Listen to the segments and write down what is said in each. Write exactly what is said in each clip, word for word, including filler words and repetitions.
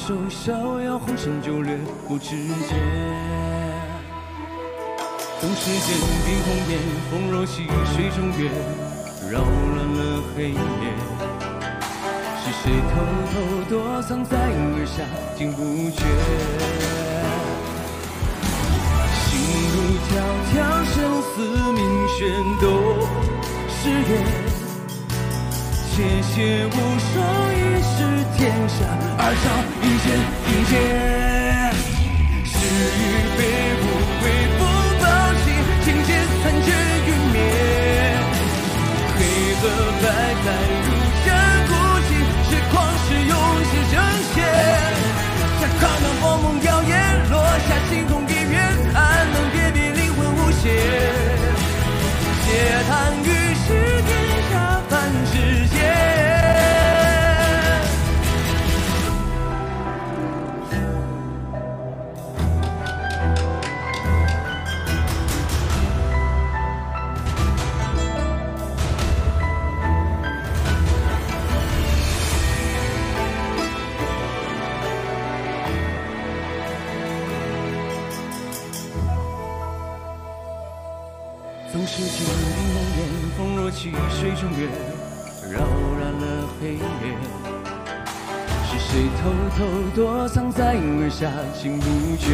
手逍遥，红尘就略不知觉。等时间冰红颜，风若细水中月，扰乱了黑夜。是谁偷偷躲藏在耳下，竟不觉？心如迢迢，生死命悬，都是缘。且写无双，已是天下，二朝一剑一剑。是与非，无为不报喜，情劫残绝云灭。黑和白，在如山孤寂，是狂是勇是正邪。下看那梦梦谣言，落下星空一片，安能别别灵魂无邪。嗟叹于世天下，凡世间。总是情冰红颜，风若泣水中月，扰乱了黑夜。是谁偷偷躲藏在耳下，竟不觉？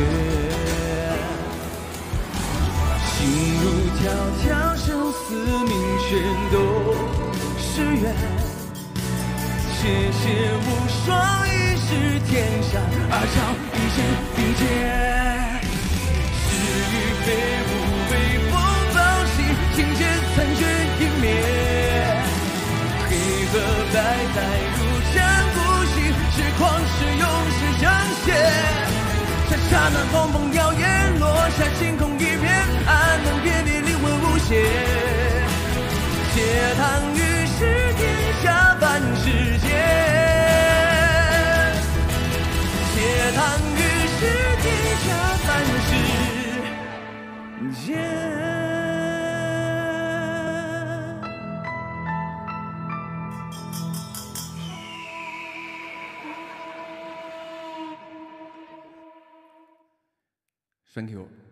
心如迢迢，生死命悬，都是缘。且写无双，已是天下，二朝一剑一剑。是与非，无为不报喜，情劫残绝湮灭。黑和白，在如山孤寂，是狂是勇是正邪。刹刹那风风谣言，落下星空一片，安能别别灵魂无邪。嗟叹于世天下，凡世间。嗟叹于世天下，凡世间。Thank you.